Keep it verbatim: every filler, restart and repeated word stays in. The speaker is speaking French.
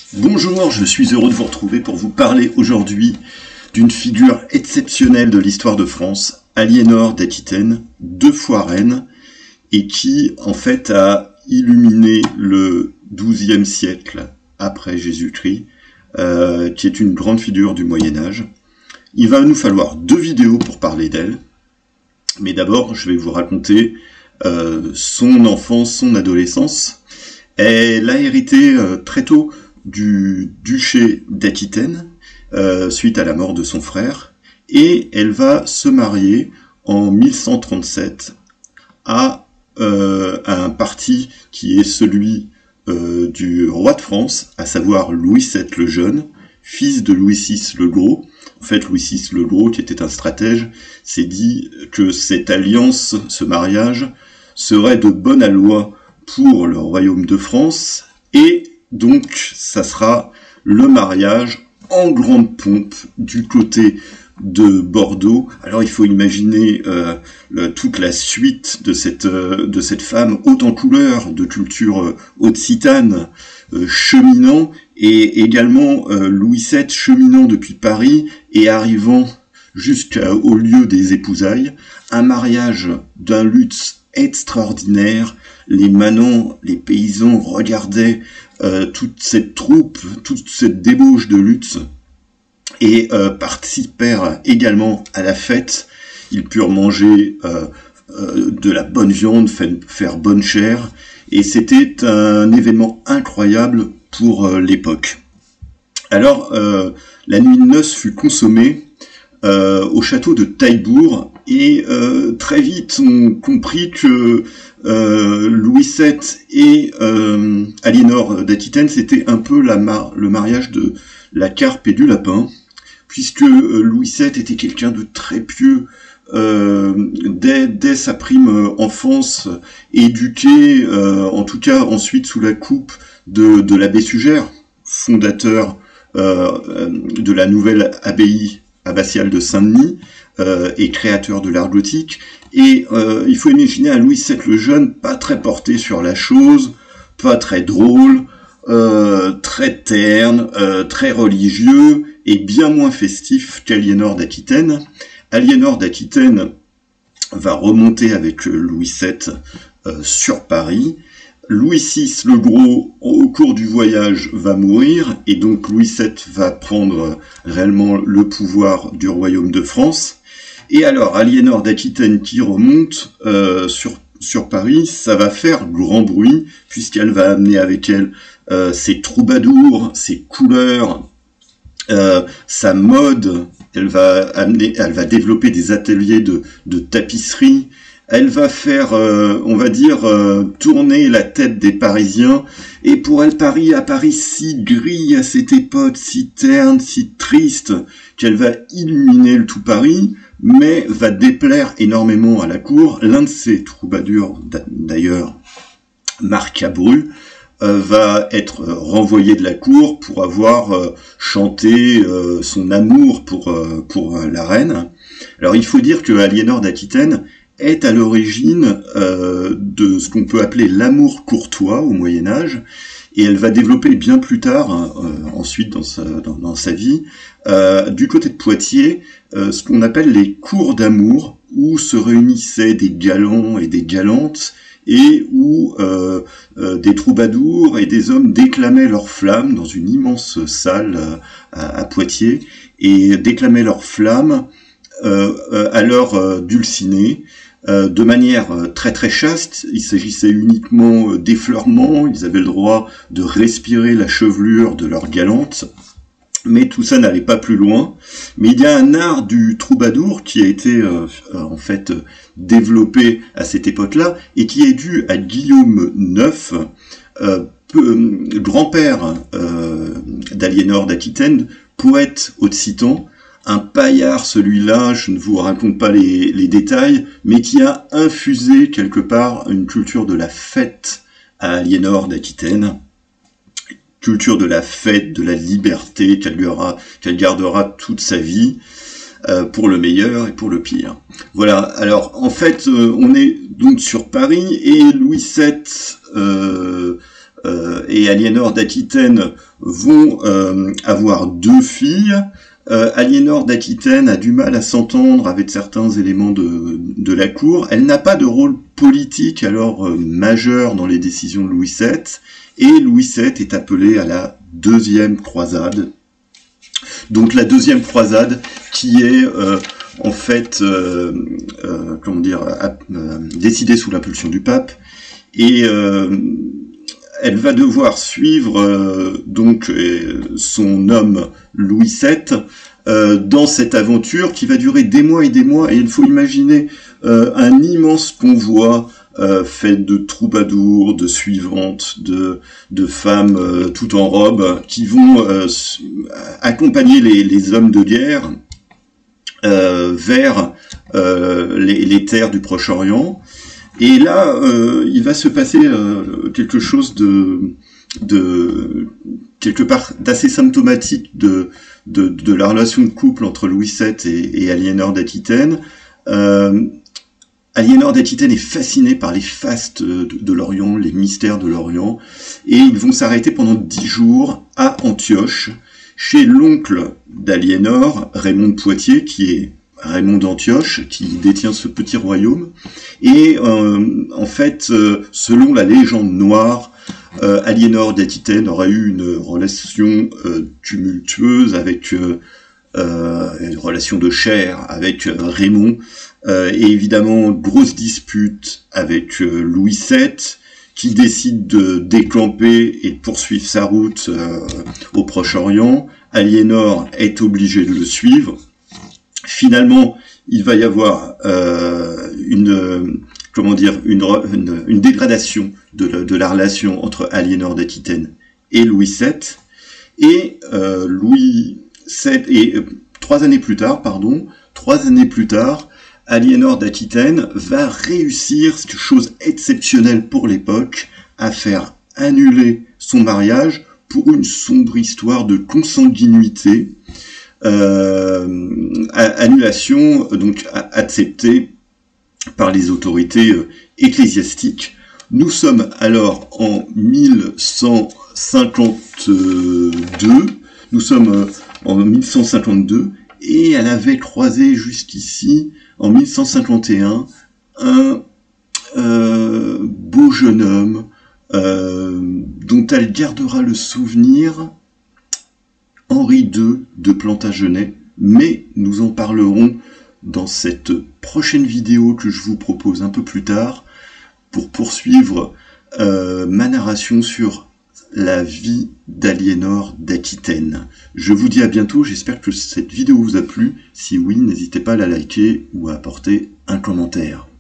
Bonjour, je suis heureux de vous retrouver pour vous parler aujourd'hui d'une figure exceptionnelle de l'histoire de France, Aliénor d'Aquitaine, deux fois reine, et qui en fait a illuminé le douzième siècle après Jésus-Christ, euh, qui est une grande figure du Moyen-Âge. Il va nous falloir deux vidéos pour parler d'elle, mais d'abord je vais vous raconter euh, son enfance, son adolescence. Elle a hérité euh, très tôt du duché d'Aquitaine, euh, suite à la mort de son frère, et elle va se marier en mille cent trente-sept à, euh, à un parti qui est celui euh, du roi de France, à savoir Louis sept le Jeune, fils de Louis six le Gros. En fait, Louis six le Gros, qui était un stratège, s'est dit que cette alliance, ce mariage, serait de bonne aloi pour le royaume de France, et donc ça sera le mariage en grande pompe du côté de Bordeaux. Alors il faut imaginer euh, le, toute la suite de cette, euh, de cette femme haute en couleur, de culture euh, occitane, euh, cheminant, et également euh, Louis sept cheminant depuis Paris et arrivant jusqu'au lieu des épousailles. Un mariage d'un luxe extraordinaire. Les manants, les paysans regardaient euh, toute cette troupe, toute cette débauche de luxe, et euh, participèrent également à la fête. Ils purent manger euh, euh, de la bonne viande, faire bonne chère, et c'était un événement incroyable pour euh, l'époque. Alors, euh, la nuit de noces fut consommée euh, au château de Taillebourg, et euh, très vite on comprit que euh, Louis sept et euh, Aliénor d'Aquitaine, c'était un peu la mar le mariage de la carpe et du lapin, puisque euh, Louis sept était quelqu'un de très pieux, euh, dès, dès sa prime enfance, éduqué, euh, en tout cas ensuite sous la coupe de, de l'abbé Sugère, fondateur euh, de la nouvelle abbaye abbatiale de Saint-Denis, euh, et créateur de l'art gothique. Et euh, il faut imaginer un Louis sept le Jeune pas très porté sur la chose, pas très drôle, euh, très terne, euh, très religieux, et bien moins festif qu'Aliénor d'Aquitaine. Aliénor d'Aquitaine va remonter avec Louis sept euh, sur Paris. Louis six le Gros, au cours du voyage, va mourir, et donc Louis sept va prendre réellement le pouvoir du royaume de France. Et alors, Aliénor d'Aquitaine qui remonte euh, sur, sur Paris, ça va faire grand bruit, puisqu'elle va amener avec elle euh, ses troubadours, ses couleurs, euh, sa mode. Elle va amener, elle va développer des ateliers de, de tapisserie. Elle va faire, euh, on va dire, euh, tourner la tête des Parisiens. Et pour elle, Paris, à Paris si gris à cette époque, si terne, si triste, qu'elle va illuminer le tout Paris, mais va déplaire énormément à la cour. L'un de ses troubadours, d'ailleurs, Marc Cabru, euh, va être renvoyé de la cour pour avoir euh, chanté euh, son amour pour, euh, pour euh, la reine. Alors il faut dire que Aliénor d'Aquitaine est à l'origine euh, de ce qu'on peut appeler l'amour courtois au Moyen-Âge, et elle va développer bien plus tard, euh, ensuite dans sa, dans, dans sa vie, euh, du côté de Poitiers, euh, ce qu'on appelle les cours d'amour, où se réunissaient des galants et des galantes, et où euh, euh, des troubadours et des hommes déclamaient leurs flammes dans une immense salle euh, à, à Poitiers, et déclamaient leurs flammes euh, euh, à leur euh, dulcinée, Euh, de manière euh, très très chaste. Il s'agissait uniquement euh, d'effleurement, ils avaient le droit de respirer la chevelure de leur galante, mais tout ça n'allait pas plus loin. Mais il y a un art du troubadour qui a été euh, euh, en fait euh, développé à cette époque-là, et qui est dû à Guillaume neuf, euh, peu, euh, grand-père euh, d'Aliénor d'Aquitaine, poète occitan, un paillard celui-là, je ne vous raconte pas les, les détails, mais qui a infusé quelque part une culture de la fête à Aliénor d'Aquitaine, culture de la fête, de la liberté qu'elle qu'elle gardera toute sa vie, euh, pour le meilleur et pour le pire. Voilà, alors en fait, euh, on est donc sur Paris, et Louis sept euh, euh, et Aliénor d'Aquitaine vont euh, avoir deux filles. Euh, Aliénor d'Aquitaine a du mal à s'entendre avec certains éléments de, de la cour. Elle n'a pas de rôle politique alors euh, majeur dans les décisions de Louis sept, et Louis sept est appelé à la deuxième croisade. Donc la deuxième croisade qui est euh, en fait euh, euh, comment dire euh, décidée sous l'impulsion du pape, et euh, elle va devoir suivre euh, donc euh, son homme Louis sept euh, dans cette aventure qui va durer des mois et des mois, et il faut imaginer euh, un immense convoi euh, fait de troubadours, de suivantes, de, de femmes euh, toutes en robe, qui vont euh, accompagner les, les hommes de guerre euh, vers euh, les, les terres du Proche-Orient. Et là, euh, il va se passer euh, quelque chose de, de quelque part d'assez symptomatique de, de, de la relation de couple entre Louis sept et, et Aliénor d'Aquitaine. Euh, Aliénor d'Aquitaine est fascinée par les fastes de, de l'Orient, les mystères de l'Orient, et ils vont s'arrêter pendant dix jours à Antioche, chez l'oncle d'Aliénor, Raymond de Poitiers, qui est Raymond d'Antioche, qui détient ce petit royaume. Et euh, en fait, euh, selon la légende noire, euh, Aliénor d'Aquitaine aurait eu une relation euh, tumultueuse avec euh, euh, une relation de chair avec euh, Raymond, euh, et évidemment grosse dispute avec euh, Louis sept, qui décide de décamper et de poursuivre sa route euh, au Proche-Orient. Aliénor est obligée de le suivre. Finalement, il va y avoir euh, une, euh, comment dire, une, une, une dégradation de la, de la relation entre Aliénor d'Aquitaine et Louis sept, et euh, Louis sept, et euh, trois années plus tard, pardon, trois années plus tard, Aliénor d'Aquitaine va réussir, chose exceptionnelle pour l'époque, à faire annuler son mariage pour une sombre histoire de consanguinité. Euh, annulation donc acceptée par les autorités euh, ecclésiastiques. Nous sommes alors en mille cent cinquante-deux, nous sommes euh, en mille cent cinquante-deux, et elle avait croisé jusqu'ici, en mille cent cinquante et un, un euh, beau jeune homme euh, dont elle gardera le souvenir, Henri deux de Plantagenet, mais nous en parlerons dans cette prochaine vidéo que je vous propose un peu plus tard pour poursuivre euh, ma narration sur la vie d'Aliénor d'Aquitaine. Je vous dis à bientôt, j'espère que cette vidéo vous a plu. Si oui, n'hésitez pas à la liker ou à apporter un commentaire.